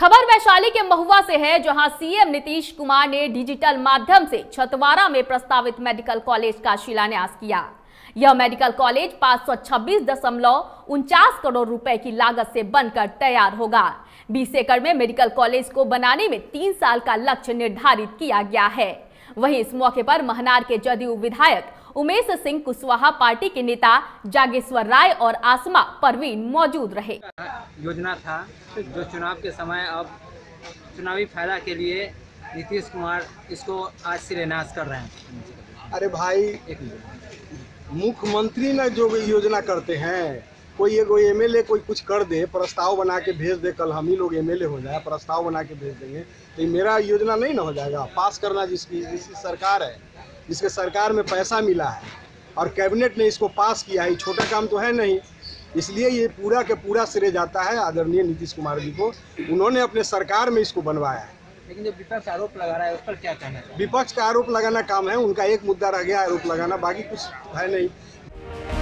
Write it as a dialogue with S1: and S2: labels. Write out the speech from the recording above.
S1: खबर वैशाली के महुआ से है, जहां सीएम नीतीश कुमार ने डिजिटल माध्यम से छतवारा में प्रस्तावित मेडिकल कॉलेज का शिलान्यास किया। यह मेडिकल कॉलेज 526.49 करोड़ रुपए की लागत से बनकर तैयार होगा। 20 एकड़ में मेडिकल कॉलेज को बनाने में 3 साल का लक्ष्य निर्धारित किया गया है। वहीं इस मौके पर महनार के जदयू विधायक उमेश सिंह कुशवाहा, पार्टी के नेता जागेश्वर राय और आसमा परवीन मौजूद रहे।
S2: योजना था जो चुनाव के समय अब चुनावी फायदा के लिए नीतीश कुमार इसको आज शिलान्यास कर रहे हैं।
S3: अरे भाई, मुख्यमंत्री ने जो योजना करते हैं, कोई एमएलए कोई कुछ कर दे, प्रस्ताव बना के भेज दे, कल हम ही लोग एमएलए हो जाए, प्रस्ताव बना के भेज देंगे तो मेरा योजना नहीं ना हो जाएगा। पास करना जिसकी सरकार है, जिसके सरकार में पैसा मिला है और कैबिनेट ने इसको पास किया है, छोटा काम तो है नहीं। इसलिए ये पूरा के पूरा श्रेय जाता है आदरणीय नीतीश कुमार जी को। उन्होंने अपने सरकार में इसको बनवाया है।
S2: लेकिन जो विपक्ष आरोप लगा रहा है उस पर क्या कहना है?
S3: विपक्ष का आरोप लगाना काम है, उनका एक मुद्दा रह गया आरोप लगाना, बाकी कुछ है नहीं।